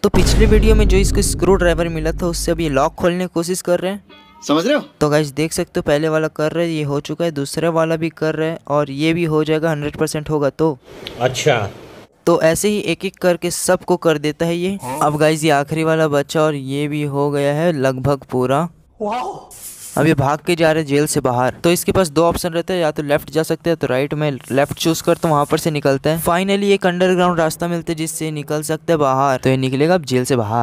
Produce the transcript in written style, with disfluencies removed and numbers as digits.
तो पिछले वीडियो में जो इसको स्क्रू ड्राइवर मिला था उससे अब ये लॉक खोलने की कोशिश कर रहे हैं, समझ रहे हो। तो गाइस देख सकते हो पहले वाला कर रहे हैं, ये हो चुका है, दूसरा वाला भी कर रहे हैं और ये भी हो जाएगा 100% होगा तो। अच्छा, तो ऐसे ही एक एक करके सबको कर देता है ये। अब गाइस ये आखिरी वाला बचा और ये भी हो गया है लगभग पूरा। अब ये भाग के जा रहे हैं जेल से बाहर। तो इसके पास दो ऑप्शन रहते हैं, या तो लेफ्ट जा सकते हैं तो राइट में लेफ्ट चूज करता हूँ, वहां पर से निकलता है। फाइनली एक अंडरग्राउंड रास्ता मिलता है जिससे निकल सकते हैं बाहर, तो ये निकलेगा अब जेल से बाहर।